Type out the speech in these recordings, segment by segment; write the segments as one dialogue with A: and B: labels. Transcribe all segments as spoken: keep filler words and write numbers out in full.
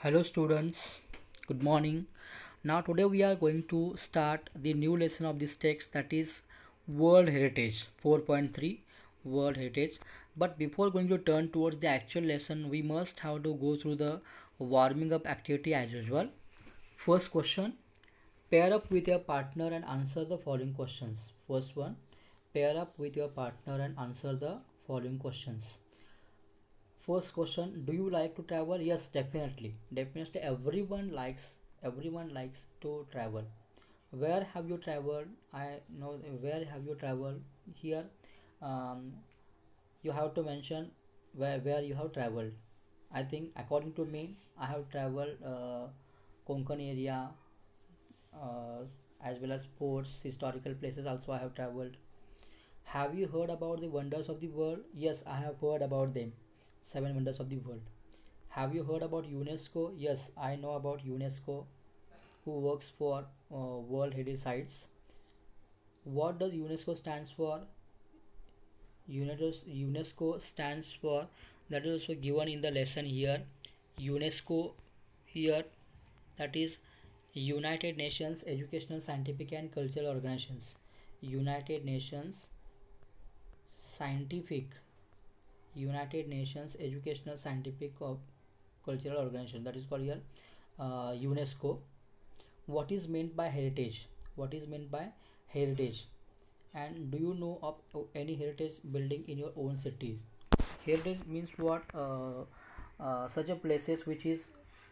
A: Hello students, good morning. Now today we are going to start the new lesson of this text, that is World Heritage four point three World Heritage. But before going to turn towards the actual lesson, we must have to go through the warming up activity as usual. First question, pair up with your partner and answer the following questions. First one, pair up with your partner and answer the following questions. First question, do you like to travel? Yes, definitely. Definitely everyone likes everyone likes to travel. Where have you traveled? I know where have you traveled? Here um, you have to mention where, where you have traveled. I think according to me, I have traveled uh, Konkan area, uh, as well as ports, historical places also I have traveled. Have you heard about the wonders of the world? Yes, I have heard about them. Seven wonders of the world. Have you heard about UNESCO? Yes, I know about UNESCO, who works for uh, World Heritage Sites. What does UNESCO stands for? UNESCO stands for, that is also given in the lesson here. UNESCO here, that is United Nations Educational, Scientific and Cultural Organizations. United Nations Scientific, United Nations Educational, Scientific of Cultural Organization, that is called here uh, UNESCO. What is meant by heritage? What is meant by heritage? And do you know of of any heritage building in your own cities? Heritage means what? Uh, uh, such a places which is,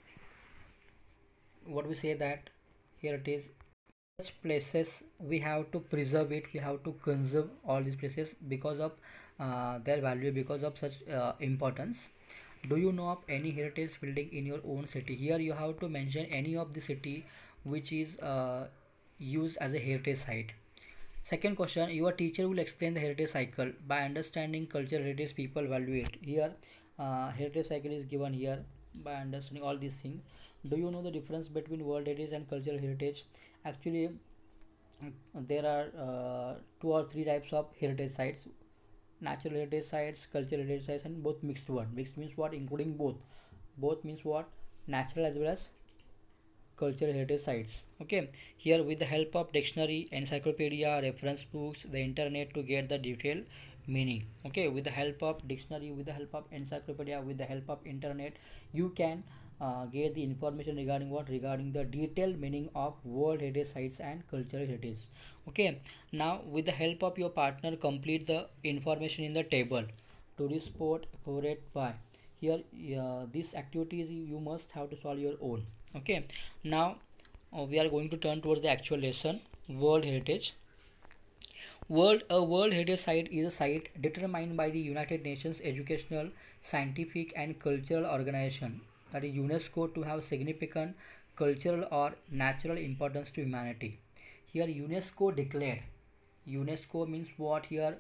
A: what we say, that heritage, such places we have to preserve it, we have to conserve all these places because of uh, their value, because of such uh, importance. Do you know of any heritage building in your own city? Here you have to mention any of the city which is uh, used as a heritage site. Second question, your teacher will explain the heritage cycle. By understanding culture heritage, people value it. Here uh, heritage cycle is given here. By understanding all these things, do you know the difference between world heritage and cultural heritage? Actually, there are uh, two or three types of heritage sites: natural heritage sites, cultural heritage sites, and both mixed one. Mixed means what? Including both. Both means what? Natural as well as cultural heritage sites. Okay, here with the help of dictionary, encyclopedia, reference books, the internet to get the detailed meaning. Okay, with the help of dictionary, with the help of encyclopedia, with the help of internet, you can uh, get the information regarding what? Regarding the detailed meaning of world heritage sites and cultural heritage. Okay, now with the help of your partner, complete the information in the table. Tourist spot favorite by. Here uh, this activities you must have to solve your own. Okay, now uh, we are going to turn towards the actual lesson. World heritage. World a world heritage site is a site determined by the United Nations Educational, Scientific and Cultural Organization, that is UNESCO, to have significant cultural or natural importance to humanity. Here UNESCO declared. UNESCO means what? Here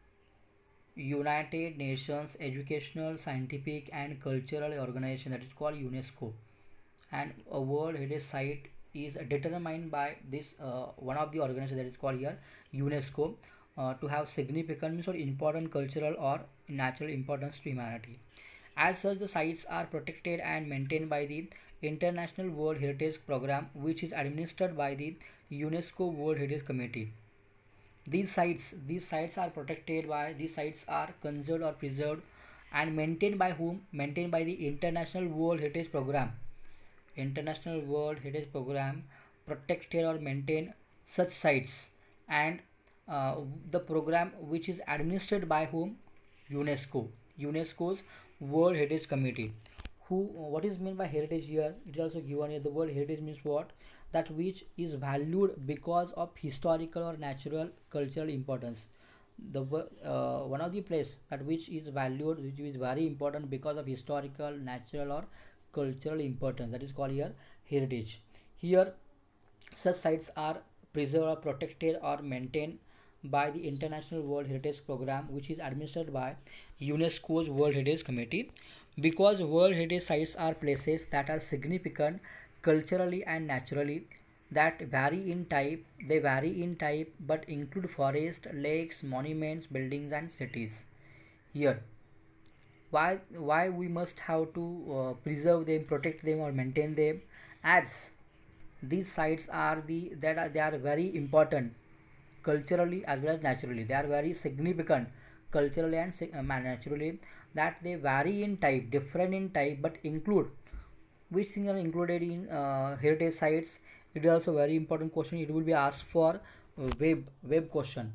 A: United Nations Educational, Scientific and Cultural Organization, that is called UNESCO. And a world heritage site is determined by this uh, one of the organizations, that is called here UNESCO, uh, to have significant or important cultural or natural importance to humanity. As such, the sites are protected and maintained by the International World Heritage Program, which is administered by the UNESCO World Heritage Committee. These sites, these sites are protected by, these sites are conserved or preserved and maintained by whom? Maintained by the International World Heritage Program. International World Heritage Program protected or maintain such sites, and uh, the program which is administered by whom? UNESCO. UNESCO's World Heritage Committee. Who? What is meant by heritage here? It is also given here. The word heritage means what? That which is valued because of historical or natural cultural importance. The uh, one of the place that which is valued, which is very important because of historical, natural or cultural importance, that is called here heritage. Here such sites are preserved or protected or maintained by the International World Heritage Program, which is administered by UNESCO's World Heritage Committee. Because World Heritage sites are places that are significant culturally and naturally, that vary in type, they vary in type but include forest, lakes, monuments, buildings and cities. Here why why we must have to uh, preserve them, protect them, or maintain them, as these sites are the that are, they are very important culturally as well as naturally. They are very significant culturally and uh, naturally, that they vary in type, different in type, but include which things are included in uh, heritage sites. It is also very important question. It will be asked for uh, web web question.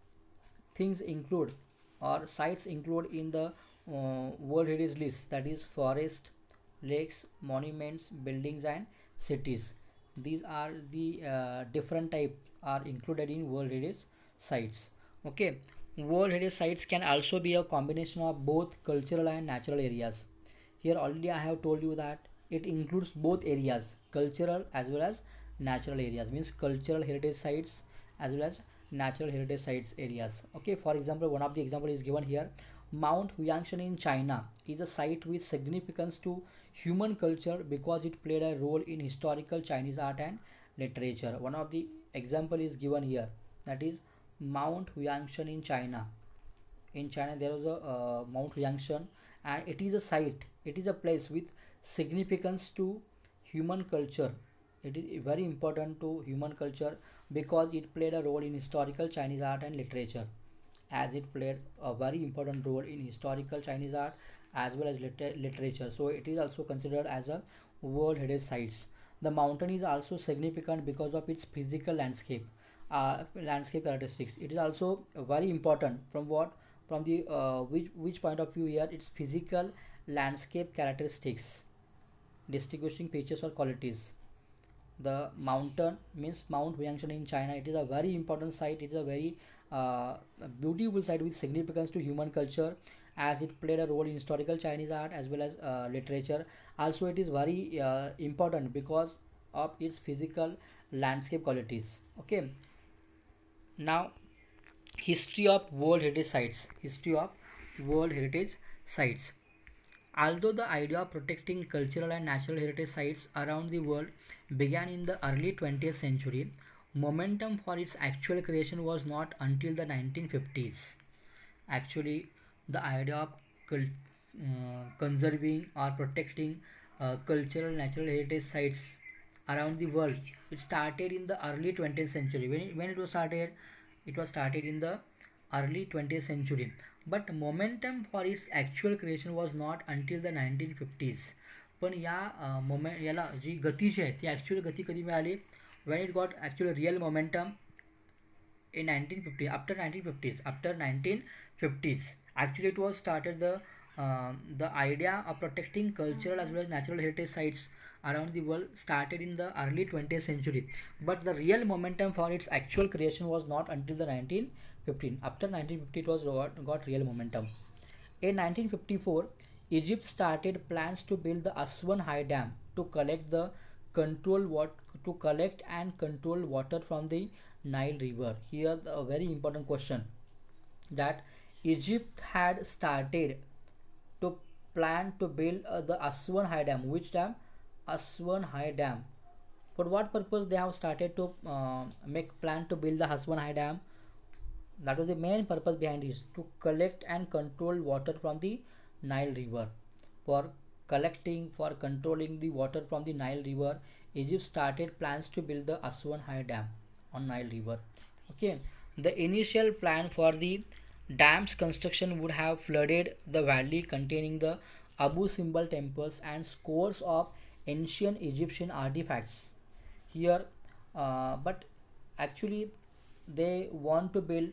A: Things include or sites include in the uh, World Heritage list, that is forest, lakes, monuments, buildings, and cities. These are the uh, different type are included in World Heritage sites. Okay, World Heritage sites can also be a combination of both cultural and natural areas. Here already I have told you that it includes both areas, cultural as well as natural areas, means cultural heritage sites as well as natural heritage sites areas. Okay, for example, one of the example is given here. Mount Huangshan in China is a site with significance to human culture because it played a role in historical Chinese art and literature. One of the example is given here, that is Mount Huangshan in China. In China there was a uh, Mount Huangshan, and it is a site, it is a place with significance to human culture. It is very important to human culture because it played a role in historical Chinese art and literature, as it played a very important role in historical Chinese art as well as liter literature. So it is also considered as a World Heritage Sites. The mountain is also significant because of its physical landscape, uh, landscape characteristics. It is also very important from what from the uh, which which point of view here, its physical landscape characteristics, distinguishing features or qualities. The mountain means Mount Huangshan in China. It is a very important site. It is a very uh, beautiful site with significance to human culture, as it played a role in historical Chinese art as well as uh, literature. Also, it is very uh, important because of its physical landscape qualities. Okay. Now, history of World Heritage Sites. History of World Heritage Sites. Although the idea of protecting cultural and natural heritage sites around the world began in the early twentieth century, momentum for its actual creation was not until the nineteen fifties. Actually, the idea of uh, conserving or protecting uh, cultural and natural heritage sites around the world, it started in the early twentieth century. When it, when it was started, it was started in the early twentieth century. But momentum for its actual creation was not until the nineteen fifties. पण या moment याला जी गती जी आहे ती actual गती कधी मिळाली, when it got actually real momentum in nineteen fifty, after nineteen fifties, after nineteen fifties. Actually it was started the uh, the idea of protecting cultural as well as natural heritage sites around the world started in the early twentieth century, but the real momentum for its actual creation was not until the nineteen fifteen. After nineteen fifty it was got, got real momentum. In nineteen fifty-four, Egypt started plans to build the Aswan High Dam to collect the control what to collect and control water from the Nile River. Here the, a very important question, that Egypt had started to plan to build uh, the Aswan High Dam. Which dam? Aswan High Dam. For what purpose they have started to uh, make plan to build the Aswan High Dam? That was the main purpose behind this, to collect and control water from the Nile River. For collecting, for controlling the water from the Nile River, Egypt started plans to build the Aswan High Dam on Nile River. Okay, the initial plan for the dam's construction would have flooded the valley containing the Abu Simbel temples and scores of ancient Egyptian artifacts. Here, uh, but actually they want to build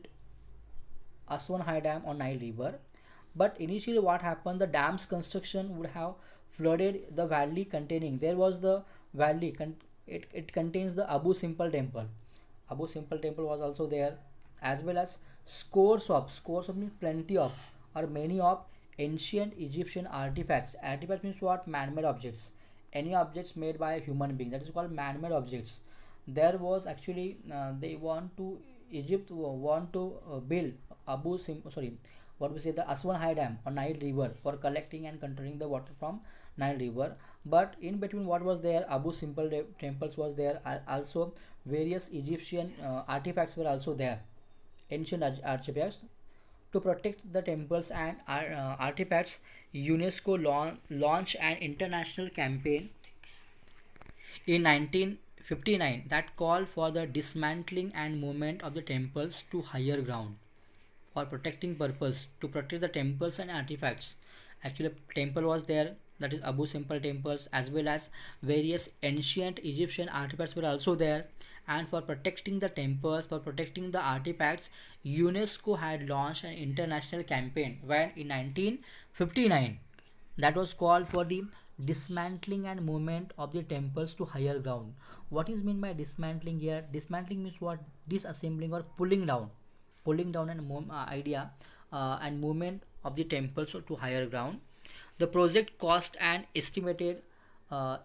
A: Aswan High Dam on Nile River, but initially what happened, the dam's construction would have flooded the valley containing, there was the valley con it, it contains the Abu Simbel temple. Abu Simbel temple was also there, as well as scores of scores of means plenty of or many of ancient Egyptian artifacts. Artifacts means what? Man-made objects, any objects made by a human being, that is called man-made objects. There was actually uh, they want to Egypt want to uh, build Abu Sim sorry what we say the Aswan High Dam on Nile River for collecting and controlling the water from Nile River. But in between what was there, Abu Simbel temples was there, also various Egyptian uh, artifacts were also there, ancient artifacts. To protect the temples and uh, artifacts, UNESCO laun- launched an international campaign in nineteen fifty-nine that called for the dismantling and movement of the temples to higher ground for protecting purpose, to protect the temples and artifacts. Actually, temple was there, that is Abu Simbel temples, as well as various ancient Egyptian artifacts were also there. And for protecting the temples, for protecting the artifacts, UNESCO had launched an international campaign when in nineteen fifty-nine that was called for the dismantling and movement of the temples to higher ground. What is meant by dismantling here? Dismantling means what? Disassembling or pulling down, pulling down an uh, idea uh, and movement of the temples to higher ground. The project cost an estimated uh,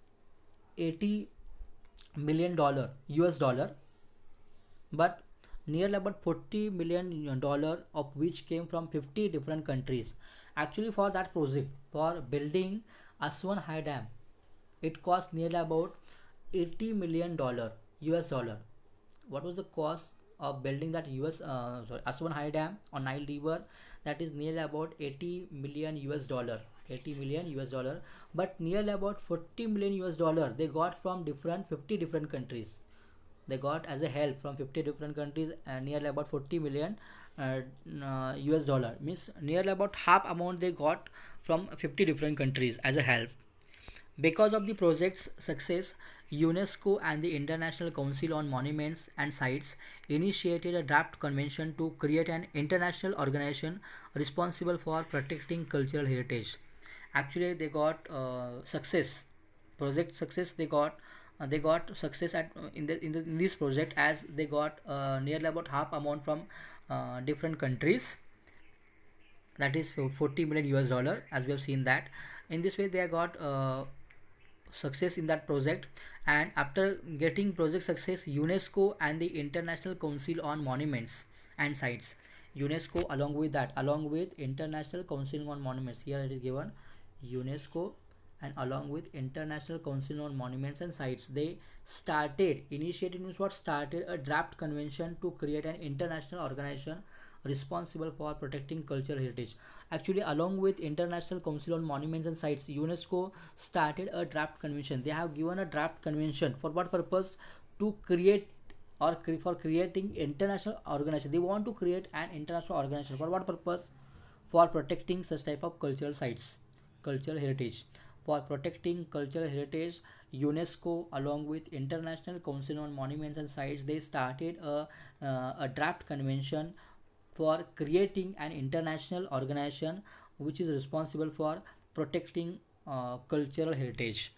A: eighty million dollar U S dollar, but nearly about forty million dollar of which came from fifty different countries. Actually, for that project, for building Aswan High Dam, it cost nearly about eighty million dollar U S dollar. What was the cost of building that U S uh, sorry, Aswan High Dam on Nile River? That is nearly about eighty million U S dollar. eighty million U S dollar, but nearly about forty million U S dollar they got from different fifty different countries. They got as a help from fifty different countries, and nearly about forty million uh, uh, U S dollar, means nearly about half amount they got from fifty different countries as a help. Because of the project's success, UNESCO and the International Council on Monuments and Sites initiated a draft convention to create an international organization responsible for protecting cultural heritage. Actually, they got uh, success, project success. They got uh, they got success at uh, in the, in the in this project, as they got uh, nearly about half amount from uh, different countries, that is forty million U S dollar, as we have seen that. In this way, they got uh, success in that project. And after getting project success, UNESCO and the International Council on Monuments and Sites, UNESCO along with that, along with International Council on Monuments, here it is given UNESCO, and along with International Council on Monuments and Sites, they started, initiated means what, started a draft convention to create an international organization responsible for protecting cultural heritage. Actually, along with International Council on Monuments and Sites, UNESCO started a draft convention. They have given a draft convention for what purpose? To create or cre for creating international organization. They want to create an international organization for what purpose? For protecting such type of cultural sites, cultural heritage. For protecting cultural heritage, UNESCO along with International Council on Monuments and Sites, they started a, uh, a draft convention for creating an international organization which is responsible for protecting uh, cultural heritage.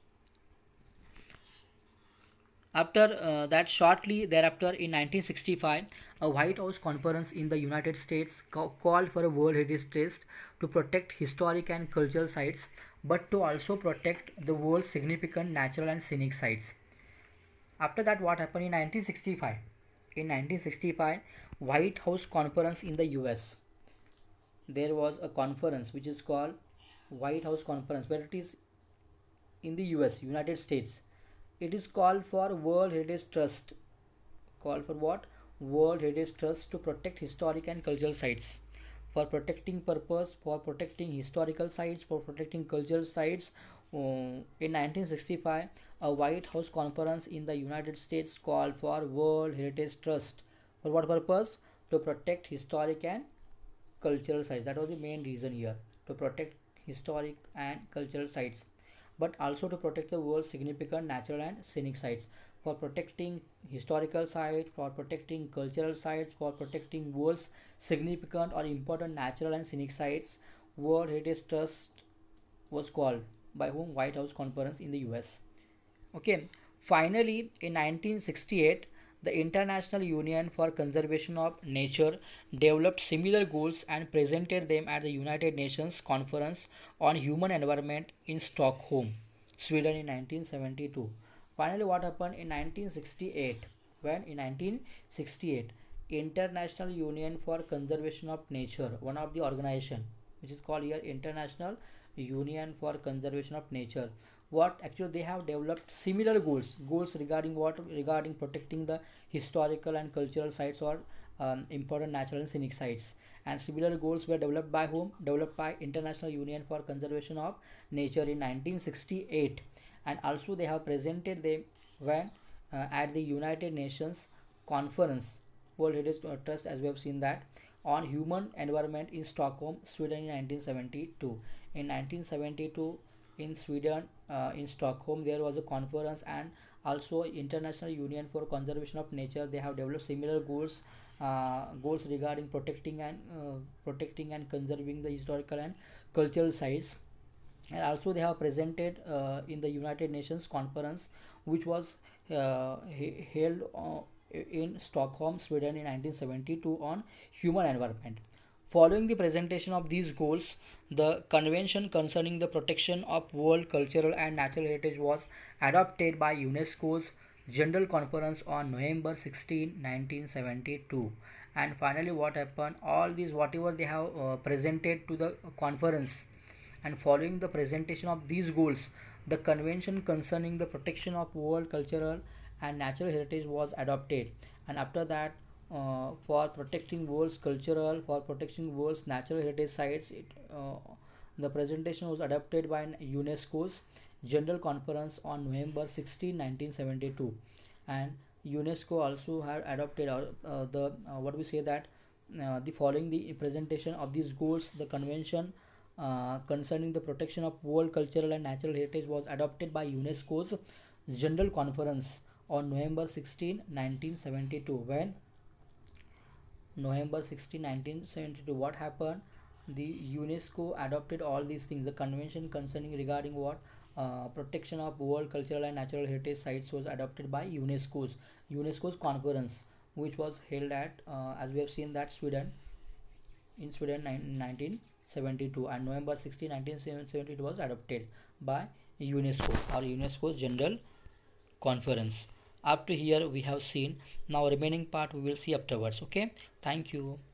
A: After uh, that, shortly thereafter, in nineteen sixty-five, a White House conference in the United States ca called for a World Heritage Trust to protect historic and cultural sites, but to also protect the world's significant natural and scenic sites. After that, what happened in nineteen sixty-five? In nineteen sixty-five, White House conference in the U S. There was a conference which is called White House conference, where it is in the U S, United States. It is called for World Heritage Trust. Called for what? World Heritage Trust to protect historic and cultural sites. For protecting purpose, for protecting historical sites, for protecting cultural sites. Um, in nineteen sixty-five, a White House conference in the United States called for World Heritage Trust. For what purpose? To protect historic and cultural sites. That was the main reason here, to protect historic and cultural sites, but also to protect the world's significant natural and scenic sites. For protecting historical sites, for protecting cultural sites, for protecting world's significant or important natural and scenic sites, World Heritage Trust was called by whom? White House conference in the U S. Okay. Finally, in nineteen sixty-eight, the International Union for Conservation of Nature developed similar goals and presented them at the United Nations Conference on Human Environment in Stockholm, Sweden in nineteen seventy-two. Finally, what happened in nineteen sixty-eight? When in nineteen sixty-eight, International Union for Conservation of Nature, one of the organization which is called here International Union for Conservation of Nature, what actually they have developed similar goals, goals regarding what? Regarding protecting the historical and cultural sites, or um, important natural and scenic sites. And similar goals were developed by whom? Developed by International Union for Conservation of Nature in nineteen sixty-eight, and also they have presented them when uh, at the United Nations Conference, World Heritage Trust, as we have seen that, on human environment in Stockholm, Sweden in nineteen seventy-two. In nineteen seventy-two in Sweden, uh, in Stockholm, there was a conference, and also International Union for Conservation of Nature, they have developed similar goals, uh, goals regarding protecting and uh, protecting and conserving the historical and cultural sites. And also they have presented uh, in the United Nations conference, which was uh, he held uh, in Stockholm, Sweden in nineteen seventy-two, on human environment. Following the presentation of these goals, the Convention concerning the protection of world cultural and natural heritage was adopted by UNESCO's General Conference on November sixteenth, nineteen seventy-two. And finally, what happened? All these, whatever they have uh, presented to the conference, and following the presentation of these goals, the Convention concerning the protection of world cultural and natural heritage was adopted. And after that, uh, for protecting world's cultural, for protecting world's natural heritage sites, it, uh, the presentation was adopted by UNESCO's General Conference on November sixteenth, nineteen seventy-two. And UNESCO also had adopted uh, uh, the uh, what we say that uh, the following the presentation of these goals, the Convention uh, concerning the protection of world cultural and natural heritage was adopted by UNESCO's General Conference on November sixteenth, nineteen seventy-two. When November sixteenth, nineteen seventy-two, what happened? The UNESCO adopted all these things. The convention concerning regarding what uh, protection of world cultural and natural heritage sites was adopted by UNESCO's UNESCO's conference, which was held at uh, as we have seen that Sweden, in Sweden in nineteen seventy-two, and November sixteenth, nineteen seventy-two was adopted by UNESCO, or UNESCO's General Conference. Up to here we have seen. Now remaining part we will see afterwards. Okay, thank you.